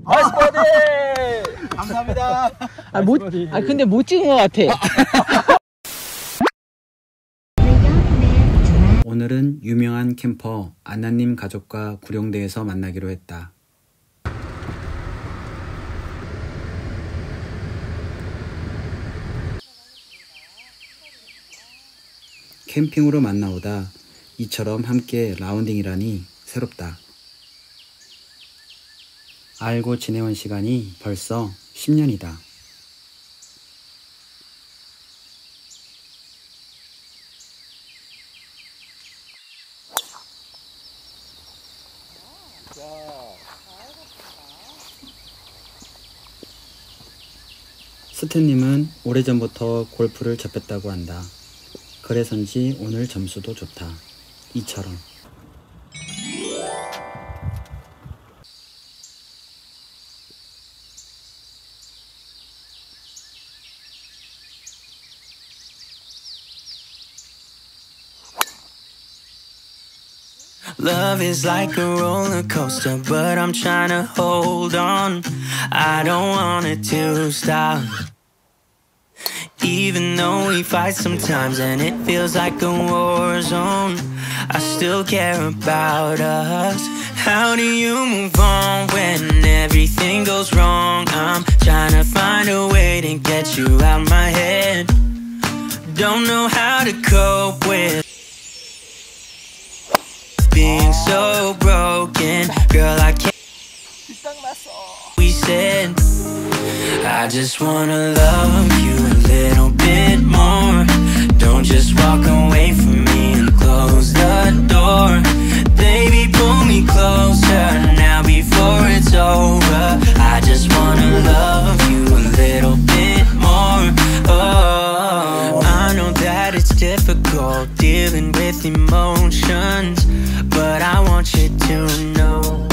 나이스 버디! 감사합니다. 근데 못 찍은 것 같아. 오늘은 유명한 캠퍼 안나님 가족과 구룡대에서 만나기로 했다. 캠핑으로 만나오다 이처럼 함께 라운딩이라니 새롭다. 알고 지내온 시간이 벌써 10년이다. 스탠님은 오래전부터 골프를 접했다고 한다. 그래서인지 오늘 점수도 좋다. 이처럼. Love is like a roller coaster, but I'm trying to hold on. I don't want it to stop. Even though we fight sometimes and it feels like a war zone, I still care about us. How do you move on when everything goes wrong? I'm trying to find a way to get you out my head. Don't know how to cope with being so broken. Girl, I can't. We said I just wanna love you a little bit more. Don't just walk away from me and close the door. Baby, pull me closer now before it's over. I just wanna love you a little bit more. Oh, I know that it's difficult dealing with emotions, but I want you to know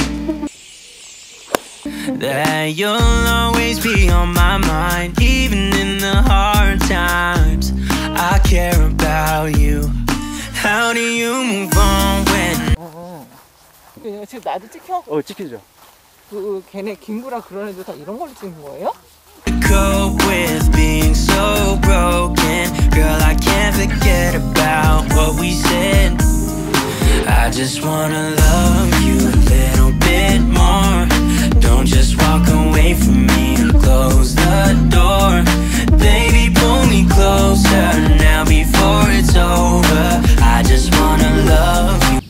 that you'll always be on my mind. Even in the hard times, I care about you. How do you move on when 지금 나도 찍혀? 찍히죠. 걔네 김구라 그런 애들 다 이런 걸로 찍는 거예요? cope with being so broken? Girl, I can't forget about what we said. I just wanna love you a little bit more. Don't just walk away from me and close the door. Baby, pull me closer now before it's over. I just wanna love you.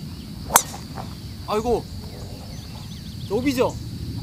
아이고, 노비죠?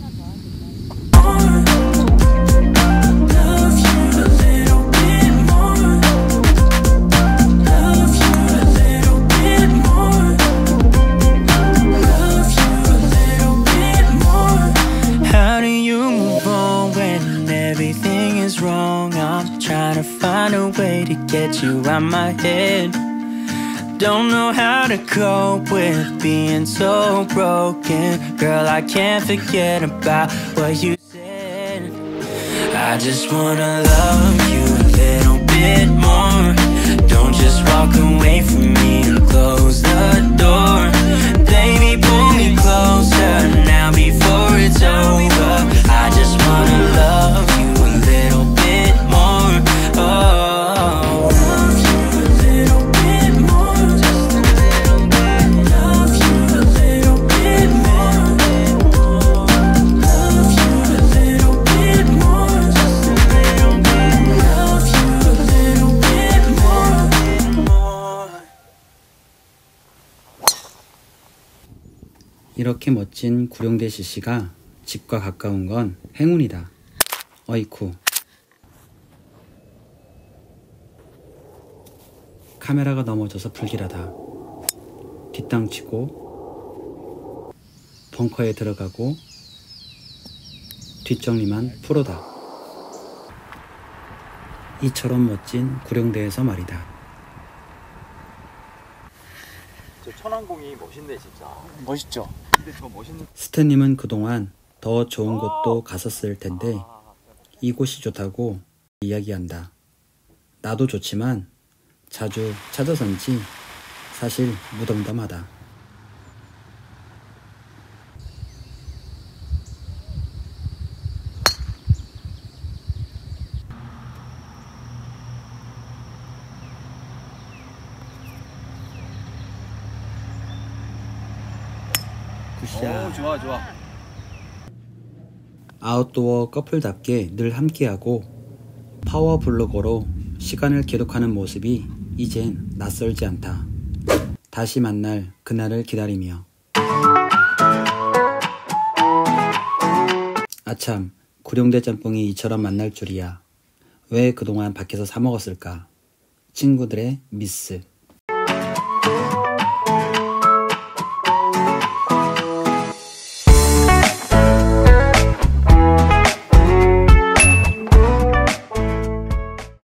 Find a way to get you out my head. Don't know how to cope with being so broken. Girl, I can't forget about what you said. I just wanna love you a little bit more. Don't just walk away from me and close the door. Baby, pull me closer now before it's over. I just wanna love you a little bit more. Oh, love you a little bit more. Just a little bit. Love you a little bit more. Love you a little bit more. Just a little bit. Love you a little bit more. 이렇게 멋진 구룡대 CC가 집과 가까운 건 행운이다. 어이쿠. 카메라가 넘어져서 불길하다. 뒷땅치고 벙커에 들어가고 뒷정리만 프로다. 이처럼 멋진 구룡대에서 말이다. 저 천왕공이 멋있네 진짜. 멋있죠? 근데 저 멋있는 스탠님은 그동안 더 좋은 곳도 갔었을 텐데 이곳이 좋다고 이야기한다. 나도 좋지만 자주 찾아서인지 사실 무덤덤하다. 굿샷. 좋아 좋아. 아웃도어 커플답게 늘 함께하고 파워블로거로 시간을 기록하는 모습이 이젠 낯설지 않다. 다시 만날 그날을 기다리며. 아참, 구룡대 짬뽕이 이처럼 만날 줄이야. 왜 그동안 밖에서 사 먹었을까? 친구들의 미스.